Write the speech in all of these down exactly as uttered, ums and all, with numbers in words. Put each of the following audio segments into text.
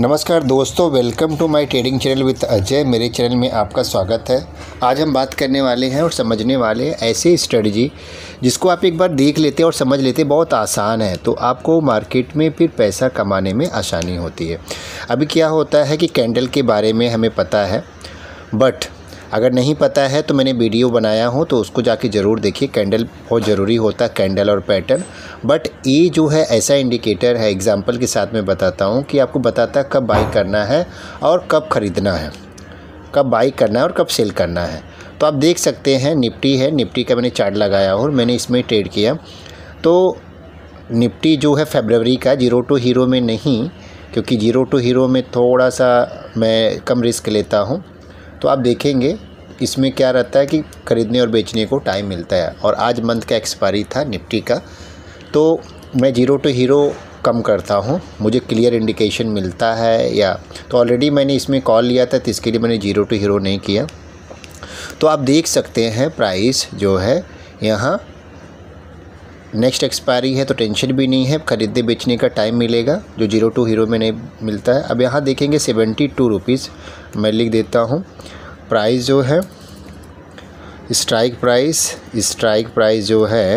नमस्कार दोस्तों, welcome to my trading channel with Ajay. मेरे चैनल में आपका स्वागत है। आज हम बात करने वाले हैं और समझने वाले हैं ऐसे स्ट्रेटजी जिसको आप एक बार देख लेते हैं और समझ लेते हैं, बहुत आसान है, तो आपको मार्केट में फिर पैसा कमाने में आसानी होती है। अभी क्या होता है कि कैंडल के बारे में हमें पता है, बट अगर नहीं पता है तो मैंने वीडियो बनाया हूँ, तो उसको जाके ज़रूर देखिए। कैंडल बहुत ज़रूरी होता है, कैंडल और पैटर्न। बट ये जो है ऐसा इंडिकेटर है, एग्जांपल के साथ मैं बताता हूँ कि आपको बताता है कब बाई करना है और कब ख़रीदना है, कब बाई करना है और कब सेल करना है। तो आप देख सकते हैं निफ्टी है, निफ्टी का मैंने चार्ट लगाया और मैंने इसमें ट्रेड किया। तो निफ्टी जो है फरवरी का, जीरो टू हीरो में नहीं, क्योंकि जीरो टू हीरो में थोड़ा सा मैं कम रिस्क लेता हूँ। तो आप देखेंगे इसमें क्या रहता है कि ख़रीदने और बेचने को टाइम मिलता है। और आज मंथ का एक्सपायरी था निफ्टी का, तो मैं जीरो टू हीरो कम करता हूँ, मुझे क्लियर इंडिकेशन मिलता है। या तो ऑलरेडी मैंने इसमें कॉल लिया था, तो इसके लिए मैंने जीरो टू हीरो नहीं किया। तो आप देख सकते हैं प्राइस जो है यहाँ नेक्स्ट एक्सपायरी है, तो टेंशन भी नहीं है, ख़रीदने बेचने का टाइम मिलेगा जो जीरो टू हीरो में नहीं मिलता है। अब यहाँ देखेंगे सेवेंटी टू रुपीज़ मैं लिख देता हूँ। प्राइस जो है स्ट्राइक प्राइस स्ट्राइक प्राइस जो है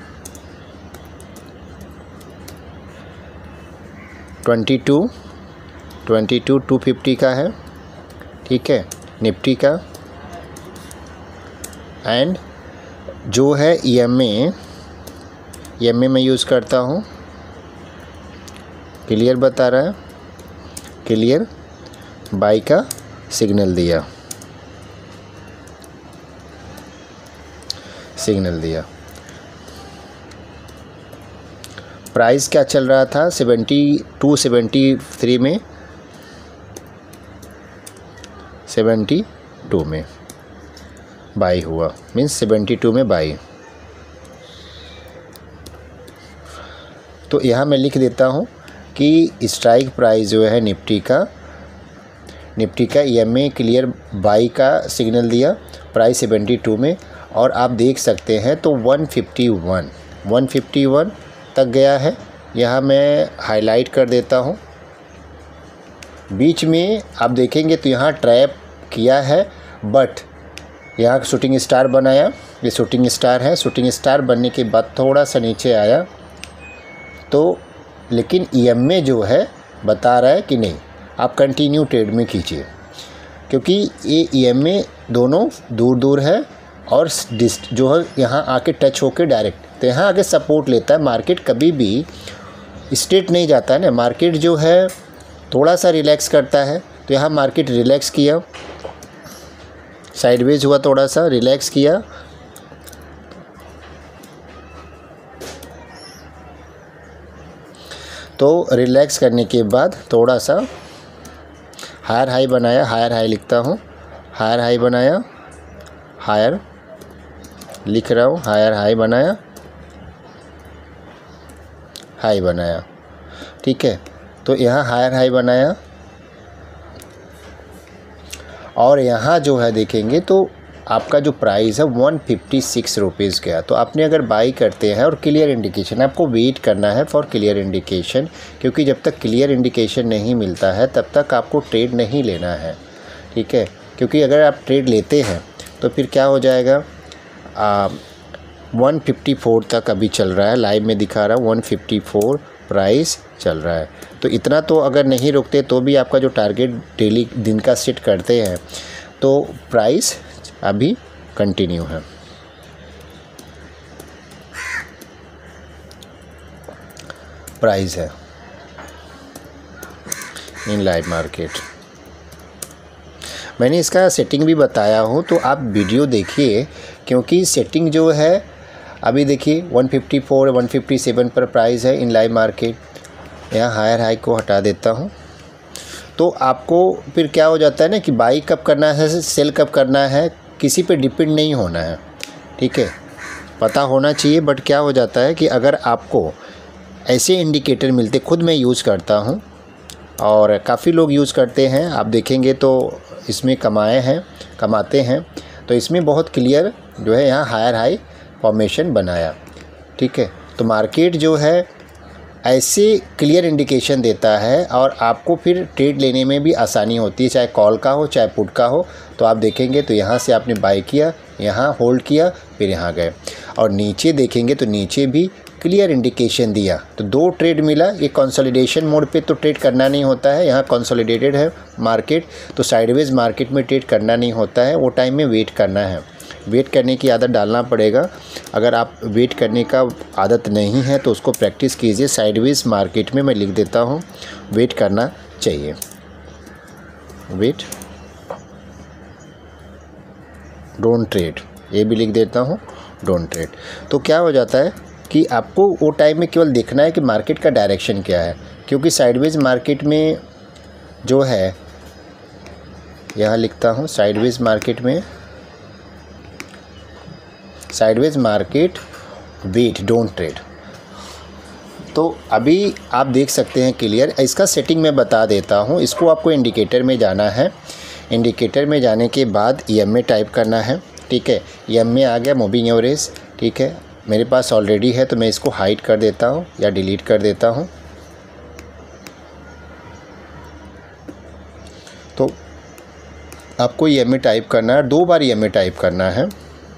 twenty two twenty two two fifty का है, ठीक है, निफ्टी का। एंड जो है ई एम ए ई एम ए मैं यूज़ करता हूँ, क्लियर बता रहा है, क्लियर बाई का सिग्नल दिया सिग्नल दिया प्राइस क्या चल रहा था सेवेंटी टू सेवेंटी थ्री में, सेवेंटी टू में बाई हुआ, मीन्स सेवेंटी टू में बाई। तो यहाँ मैं लिख देता हूँ कि स्ट्राइक प्राइस जो है निफ्टी का निफ्टी का E M A clear buy का सिग्नल दिया, प्राइस सेवेंटी टू में। और आप देख सकते हैं तो one fifty one one fifty one तक गया है। यहाँ मैं हाईलाइट कर देता हूँ। बीच में आप देखेंगे तो यहाँ ट्रैप किया है, बट यहाँ शूटिंग स्टार बनाया, ये शूटिंग स्टार है। शूटिंग स्टार बनने के बाद थोड़ा सा नीचे आया, तो लेकिन ई एम ए जो है बता रहा है कि नहीं, आप कंटिन्यू ट्रेड में कीजिए, क्योंकि ये ई एम ए दोनों दूर दूर है और जो है यहाँ आके टच होके डायरेक्ट, तो यहाँ आके सपोर्ट लेता है। मार्केट कभी भी स्ट्रेट नहीं जाता है ना, मार्केट जो है थोड़ा सा रिलैक्स करता है। तो यहाँ मार्केट रिलैक्स किया, साइडवेज हुआ, थोड़ा सा रिलैक्स किया, तो रिलैक्स करने के बाद थोड़ा सा हायर हाई बनाया, हायर हाई लिखता हूँ, हायर हाई बनाया, हायर लिख रहा हूँ, हायर हाई बनाया, हाई बनाया, ठीक है। तो यहाँ हायर हाई बनाया और यहाँ जो है देखेंगे तो आपका जो प्राइस है वन फिफ्टी सिक्स रुपीज़ गया। तो आपने अगर बाई करते हैं और क्लियर इंडिकेशन, आपको वेट करना है फॉर क्लियर इंडिकेशन, क्योंकि जब तक क्लियर इंडिकेशन नहीं मिलता है तब तक आपको ट्रेड नहीं लेना है, ठीक है। क्योंकि अगर आप ट्रेड लेते हैं तो फिर क्या हो जाएगा, वन फिफ्टी फोर तक अभी चल रहा है, लाइव में दिखा रहा है वन फिफ्टी फोर प्राइस चल रहा है। तो इतना तो अगर नहीं रुकते तो भी आपका जो टारगेट डेली दिन का सेट करते हैं, तो प्राइस अभी कंटिन्यू है। प्राइस है इन लाइव मार्केट, मैंने इसका सेटिंग भी बताया हूँ, तो आप वीडियो देखिए, क्योंकि सेटिंग जो है अभी देखिए one fifty four one fifty seven पर प्राइस है इन लाइव मार्केट। यहाँ हायर हाई को हटा देता हूँ। तो आपको फिर क्या हो जाता है ना कि बाई कब करना है, सेल कब करना है, किसी पे डिपेंड नहीं होना है, ठीक है, पता होना चाहिए। बट क्या हो जाता है कि अगर आपको ऐसे इंडिकेटर मिलते, खुद मैं यूज़ करता हूँ और काफ़ी लोग यूज़ करते हैं, आप देखेंगे तो इसमें कमाए हैं कमाते हैं। तो इसमें बहुत क्लियर जो है यहाँ हायर हाई फॉर्मेशन बनाया, ठीक है। तो मार्केट जो है ऐसे क्लियर इंडिकेशन देता है और आपको फिर ट्रेड लेने में भी आसानी होती है, चाहे कॉल का हो चाहे पुट का हो। तो आप देखेंगे तो यहाँ से आपने बाय किया, यहाँ होल्ड किया, फिर यहाँ गए और नीचे देखेंगे तो नीचे भी क्लियर इंडिकेशन दिया, तो दो ट्रेड मिला। ये कंसोलिडेशन मोड पे तो ट्रेड करना नहीं होता है, यहाँ कंसोलिडेटेड है मार्केट, तो साइडवेज मार्केट में ट्रेड करना नहीं होता है, वो टाइम में वेट करना है। वेट करने की आदत डालना पड़ेगा। अगर आप वेट करने का आदत नहीं है तो उसको प्रैक्टिस कीजिए। साइडवेज मार्केट में मैं लिख देता हूँ वेट करना चाहिए, वेट डोंट ट्रेड, ये भी लिख देता हूँ डोंट ट्रेड। तो क्या हो जाता है कि आपको वो टाइम में केवल देखना है कि मार्केट का डायरेक्शन क्या है, क्योंकि साइडवेज मार्केट में जो है, यहाँ लिखता हूँ साइडवेज मार्केट में, sideways market wait don't trade. तो अभी आप देख सकते हैं क्लियर। इसका सेटिंग मैं बता देता हूँ। इसको आपको इंडिकेटर में जाना है, इंडिकेटर में जाने के बाद ई एम ए टाइप करना है, ठीक है। ई एम ए आ गया, मूविंग एवरेज, ठीक है, मेरे पास ऑलरेडी है तो मैं इसको हाइड कर देता हूँ या डिलीट कर देता हूँ। तो आपको ई एम ए टाइप करना है, दो बार ई एम ए टाइप करना है,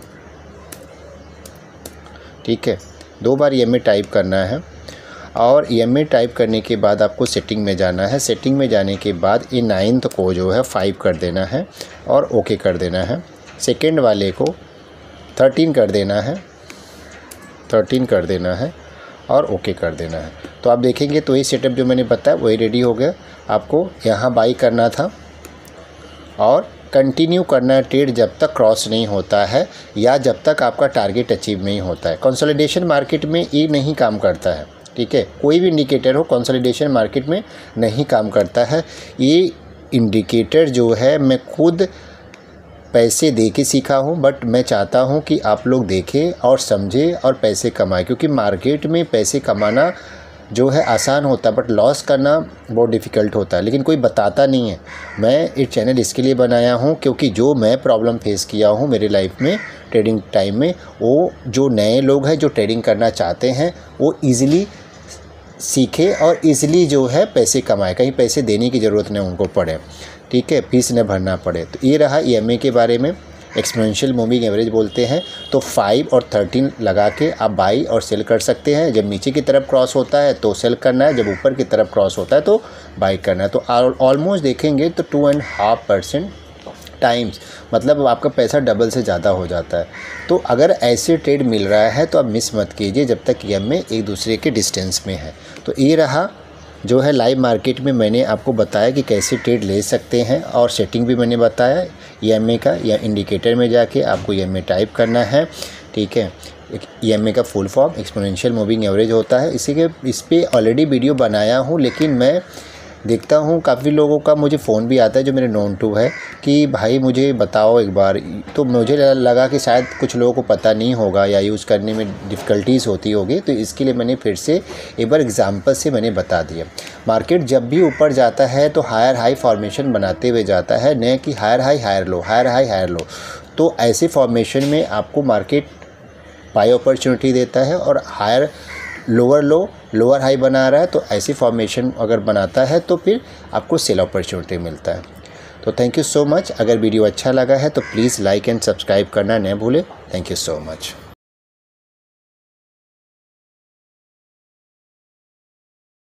ठीक है, दो बार ई एम ए टाइप करना है। और ई एम ए टाइप करने के बाद आपको सेटिंग में जाना है। सेटिंग में जाने के बाद ये नाइन्थ को जो है फाइव कर देना है और ओके कर देना है। सेकेंड वाले को थर्टीन कर देना है, थर्टीन कर देना है और ओके कर देना है। तो आप देखेंगे तो ये सेटअप जो मैंने बताया वही रेडी हो गया। आपको यहाँ बाई करना था और कंटिन्यू करना है ट्रेड जब तक क्रॉस नहीं होता है या जब तक आपका टारगेट अचीव नहीं होता है। कंसोलिडेशन मार्केट में ये नहीं काम करता है, ठीक है, कोई भी इंडिकेटर हो कंसोलिडेशन मार्केट में नहीं काम करता है। ये इंडिकेटर जो है मैं खुद पैसे दे के सीखा हूँ, बट मैं चाहता हूँ कि आप लोग देखें और समझें और पैसे कमाएं, क्योंकि मार्केट में पैसे कमाना जो है आसान होता है बट लॉस करना बहुत डिफ़िकल्ट होता है, लेकिन कोई बताता नहीं है। मैं ये चैनल इसके लिए बनाया हूँ क्योंकि जो मैं प्रॉब्लम फेस किया हूँ मेरे लाइफ में ट्रेडिंग टाइम में, वो जो नए लोग हैं जो ट्रेडिंग करना चाहते हैं वो ईज़िली सीखे और ईज़िली जो है पैसे कमाए, कहीं पैसे देने की ज़रूरत नहीं उनको पड़े, ठीक है, फीस न भरना पड़े। तो ये रहा ई एम ए के बारे में, एक्सपोनेंशियल मूविंग एवरेज बोलते हैं। तो फाइव और थर्टीन लगा के आप बाई और सेल कर सकते हैं। जब नीचे की तरफ क्रॉस होता है तो सेल करना है, जब ऊपर की तरफ क्रॉस होता है तो बाई करना है। तो ऑलमोस्ट देखेंगे तो two and half percent times, मतलब आपका पैसा डबल से ज़्यादा हो जाता है। तो अगर ऐसे ट्रेड मिल रहा है तो आप मिस मत कीजिए जब तक ई एम ए एक दूसरे के डिस्टेंस में है। तो ये रहा जो है लाइव मार्केट में मैंने आपको बताया कि कैसे ट्रेड ले सकते हैं और सेटिंग भी मैंने बताया ई एम ए का। या इंडिकेटर में जाके आपको ई एम ए टाइप करना है, ठीक है। ई एम ए का full form exponential moving average होता है। इसी के इस पे ऑलरेडी वीडियो बनाया हूँ, लेकिन मैं देखता हूँ काफ़ी लोगों का मुझे फ़ोन भी आता है जो मेरे नोन टू है कि भाई मुझे बताओ एक बार। तो मुझे लगा कि शायद कुछ लोगों को पता नहीं होगा या यूज़ करने में डिफ़िकल्टीज़ होती होगी, तो इसके लिए मैंने फिर से एक बार एग्जांपल से मैंने बता दिया। मार्केट जब भी ऊपर जाता है तो हायर हाई फॉर्मेशन बनाते हुए जाता है, न कि higher high higher low, higher high higher low. तो ऐसे फॉर्मेशन में आपको मार्केट बाय अपॉर्चुनिटी देता है और higher lower low lower high बना रहा है, तो ऐसी फॉर्मेशन अगर बनाता है तो फिर आपको सेल अपॉर्चुनिटी मिलता है। तो थैंक यू सो मच। अगर वीडियो अच्छा लगा है तो प्लीज़ लाइक एंड सब्सक्राइब करना न भूलें। Thank you so much.